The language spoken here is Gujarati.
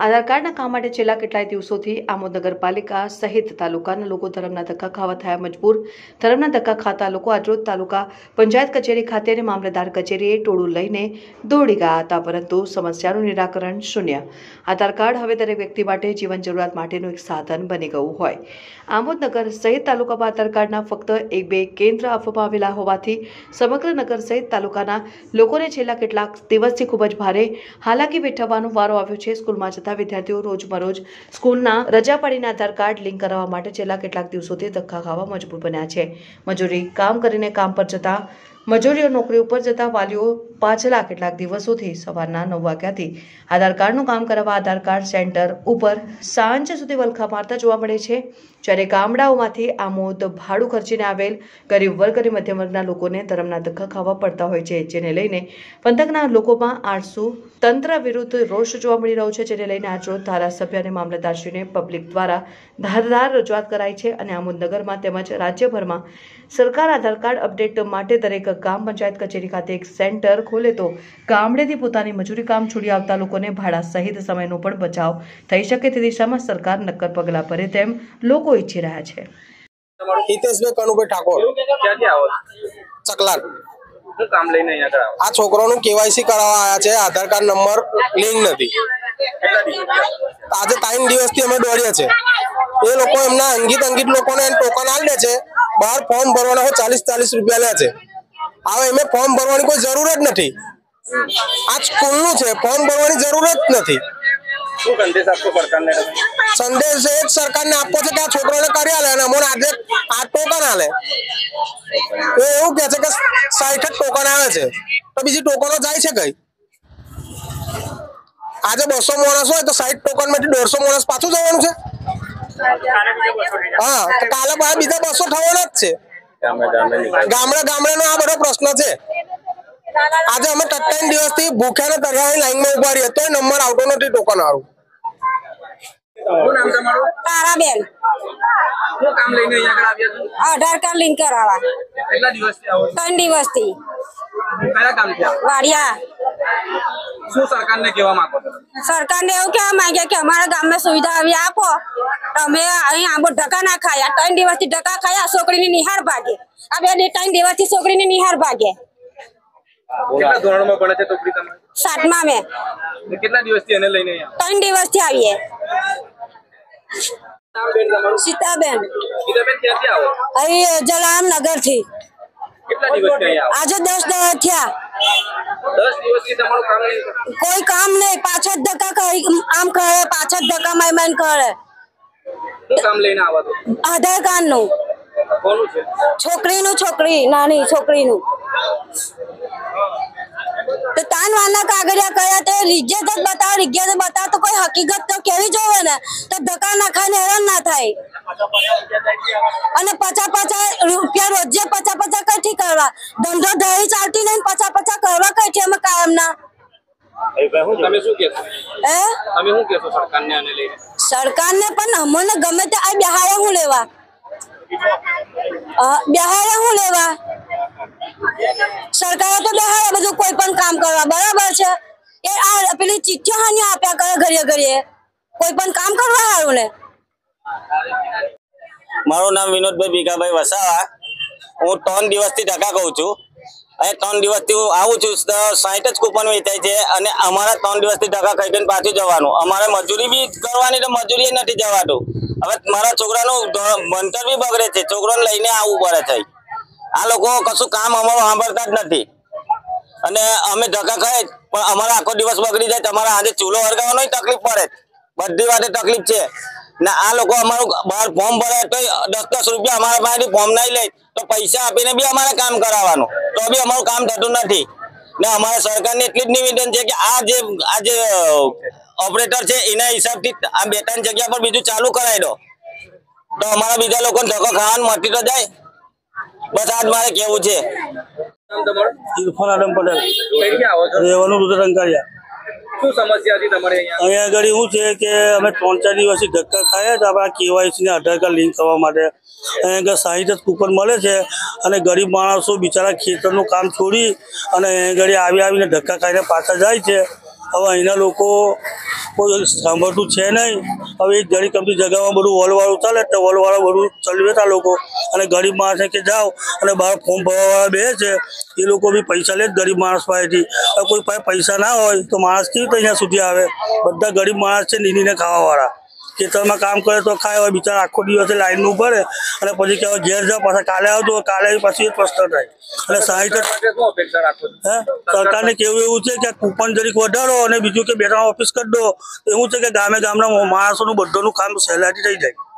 આધાર કાર્ડના કામ માટે છેલ્લા કેટલાય દિવસોથી આમોદ નગરપાલિકા સહિત તાલુકાના લોકો ધરમના ધક્કા ખાવા થયા મજબૂર। ધરમના ધક્કા ખાતા લોકો આજરોજ તાલુકા પંચાયત કચેરી ખાતે અને મામલતદાર કચેરીએ ટોળું લઈને દોડી ગયા હતા, પરંતુ સમસ્યાનું નિરાકરણ શૂન્ય। આધાર કાર્ડ હવે દરેક વ્યક્તિ માટે જીવન જરૂરિયાત માટેનું એક સાધન બની ગયું હોય। આમોદ નગર સહિત તાલુકામાં આધાર કાર્ડના ફક્ત 1-2 કેન્દ્ર આપવામાં આવેલા હોવાથી સમગ્ર નગર સહિત તાલુકાના લોકોને છેલ્લા કેટલાક દિવસથી ખૂબ જ ભારે હાલાકી વેઠવવાનો વારો આવ્યો છે। સ્કૂલમાં જતા વિદ્યાર્થીઓ રોજબરોજ સ્કૂલના રજા પાડીને આધાર કાર્ડ લિંક કરાવવા માટે છેલ્લા કેટલાક દિવસોથી ધક્કા ખાવા મજબૂર બન્યા છે। મજૂરી કામ કરીને કામ પર જતા મજૂરીઓ નોકરી ઉપર જતા વાલીઓ પાછલા કેટલાક દિવસોથી સવારના 9 વાગ્યાથી આધાર કાર્ડનું કામ કરાવવા આધાર કાર્ડ સેન્ટર ઉપર સાંજ સુધી વલખા મારતા જોવા મળે છે। જ્યારે ગામડાઓમાંથી આમોદ ભાડું ખર્ચીને આવેલ ગરીબ વર્ગ અને મધ્યમ વર્ગના લોકોને ધરમના ધક્કા ખાવા પડતા હોય છે, જેને લઈને પંથકના લોકોમાં આળસુ તંત્ર વિરુદ્ધ રોષ જોવા મળી રહ્યો છે। જેને લઈને આજરોજ ધારાસભ્ય અને મામલતદારશ્રીને પબ્લિક દ્વારા ધારદાર રજૂઆત કરાઈ છે અને આમોદ નગરમાં તેમજ રાજ્યભરમાં સરકાર આધાર કાર્ડ અપડેટ માટે દરેક ગામ પંચાયત કચેરી ખાતે એક સેન્ટર ખોલે તો ગામડેથી પોતાની મજૂરી કામ છોડી આવતા લોકોને ભાડા સહિત સમયનો પણ બચાવ થઈ શકે તે દિશામાં સરકાર નક્કર પગલાં ભરે તેમ લોકો ઈચ્છી રહ્યા છે। હિતેશભાઈ કનુભાઈ ઠાકોર, ક્યાંથી આવો ચકલાટ। શું કામ લઈને અહીંયા કરાવો? આ છોકરાનું કેવાયસી કરાવવા આવ્યા છે। આધાર કાર્ડ નંબર લિંક નથી। આજે 3 દિવસથી અમે દોડ્યા છે। એ લોકો એમના અંગિત લોકોને ટોકન આલી દે છે, બહાર ફોર્મ ભરવાના હોય 40 રૂપિયા લે છે। હવે એમે ફોર્મ ભરવાની કોઈ જરૂર જ નથી। આ સ્કૂલનું છે, ફોર્મ ભરવાની જરૂર જ નથી। શું સંદેશ આપશો સરકારને? સંદેશ એ સરકારને આપવો છે કે આ છોકરાને કરી આલે અને અમને આજે આ ટોકન આલે। એ એવું કહે છે કે 60 ટોકન આવે છે, તો બીજી ટોકનો જાય છે કઈ? આજે 200 માણસ હોય તો 60 ટોકન માંથી 150 માણસ પાછું જવાનું છે। હા, તો કાલે બીજા 200 થવાના જ છે। ગામડે આ બધો પ્રશ્ન છે। આજે અમે 3 દિવસથી ભૂખ્યા ને તરવાની લાઈનમાં ઉભા રહીએ તો નંબર આવતો નથી ટોકન વાળું। શું નામ તમારું? તારાબેન। શું કામ લઈને અહીંયા આવ્યા છો? આધાર કાર્ડ લિંક કરાવવા। કેટલા દિવસથી આવો છો? 3 દિવસથી। કયા કામ છે? વાડિયા। શું સરકારને કહેવા માંગો છો? સરકારને એવું કહેવા માંગે કે અમારા ગામમાં સુવિધા આવી આપો। અમે અહીં આંબો ધક્કા ના ખાયા, 3 દિવસથી ધક્કા ખાયા, છોકરીની નિહાર ભાગે। આ બે 3 દિવસથી છોકરીની નિહાર ભાગે। કેટલા ધોરણમાં ભણે છે છોકરી તમારી? 7મા મેં। કેટલા દિવસથી એને લઈને અહીંયા? 3 દિવસથી આવીએ। સીતાબેન, ક્યાંથી આવો? અહીં જલારામ નગરથી। કેટલા દિવસથી અહીંયા આવો? આજે 10 દિવસ થયા। 10 દિવસથી તમારું કામ નહીં? કોઈ કામ નહીં, પાછા જ ધક્કા કરી આમ કરે, પાછા જ ધક્કા મારી કરે। શું કામ લઈને આવો છો? આધાર કાર્ડનું। કોનું છે? છોકરી નાની છોકરીનું। તો તાનવાના કાગળિયા કર્યા તે રિજ્જત જ બતાવ તો કોઈ હકીકત તો કેવી જોવે ને, તો ધક્કા ના ખાઈને હેરાન ના થાય। અને 50 રૂપિયા રોજે 50 કઈથી કરવા? ધંધો ધરી ચાલતી નહીં, 50 કરવા કઈથી અમે કાયમના? તમે શું કહેશો? તમે શું કહેશો સરકારને આને લઈને? સરકારને પણ અમને ગમે તે આ બિહારે હું લેવા સરકારે તો બિહારે બધું કોઈ પણ કામ કરવા, બરાબર છે? એ આ પેલી ચિઠ્ઠીઓ હાની આપ્યા કરે ઘડીએ કોઈ પણ કામ કરવા સારું ને। મારું નામ વિનોદભાઈ ભીખાભાઈ વસાવા। હું 3 દિવસથી ધક્કા કહું છું। અને 3 દિવસથી હું આવું છું, 60 જ કૂપન વેચાય છે અને અમારા 3 દિવસથી ધક્કા ખાઈને પાછું જવાનું। અમારે મજૂરી બી કરવાની, તો મજૂરી નથી જવાતું। હવે મારા છોકરાનું ભણતર બી બગડે છે, છોકરાને લઈને આવવું પડે છે। આ લોકો કશું કામ અમારું સાંભળતા જ નથી અને અમે ધક્કા ખાય પણ અમારા આખો દિવસ બગડી જાય। તમારા આજે ચૂલો હરગાવવાનો તકલીફ પડે, બધી વાતે તકલીફ છે ને। આ લોકો અમારું બહાર ફોર્મ ભરે તો 10 રૂપિયા અમારા પાસેથી ફોર્મ નહીં લે, તો પૈસા આપીને બી અમારે કામ કરાવવાનું, તો બી અમારું કામ થતું નથી ને। અમારા સરકારને એટલી જ નિવેદન છે કે આ જે ઓપરેટર છે એના હિસાબથી આ 2-3 જગ્યા પર બીજું ચાલુ કરાવી દો, તો અમારા બીજા લોકોને ધક્કો ખાવાનું મટી તો જાય। બસ આજ મારે કેવું છે। ઇરફાન આદમ પટેલ, ક્યાંથી આવો છો? રહેવાનું રુદ્રંકારિયા। શું સમસ્યા હતી તમારે અહીંયા? અહીંયા આગળ એવું છે કે અમે 3-4 દિવસથી ધક્કા ખાયા હતા આપણા કેવાયસી ને આધાર કાર્ડ લિંક કરવા માટે। અહીંયા આગળ 60 જ કૂપન મળે છે અને ગરીબ માણસો બિચારા ખેતરનું કામ છોડી અને અહીંયા આગળ આવીને ધક્કા ખાઈને પાછા જાય છે। હવે અહીંના લોકો કોઈ સાંભળતું છે નહીં. હવે એક ઘડી કંપની જગામાં બધું વોલવાળું ચાલે તો વોલવાળા બધું ચલવેતા લોકો અને ગરીબ માણસે કે જાઓ અને બહાર ફોર્મ ભરવાવાળા બે છે એ લોકો બી પૈસા લે ગરીબ માણસ પાસેથી. કોઈ પાસે પૈસા ના હોય તો માણસ કેવી રીતે અહીંયા સુધી આવે? બધા ગરીબ માણસ છે નીનીને ખાવાવાળા. ખેતરમાં કામ કરે તો ખાય, હોય બિચારા આખો દિવસે લાઈનનું ભરે અને પછી કહેવાય ઘેર જાઓ પાછા કાલે આવજો, કાલે પછી એ પ્રશ્ન થાય. અને 60 સરકારને કેવું એવું છે કે કૂપન જરીક વધારો અને બીજું કે 2-3 ઓફિસ કરી દો. એવું છે કે ગામના માણસોનું બધાનું કામ સહેલાઈથી થઈ જાય.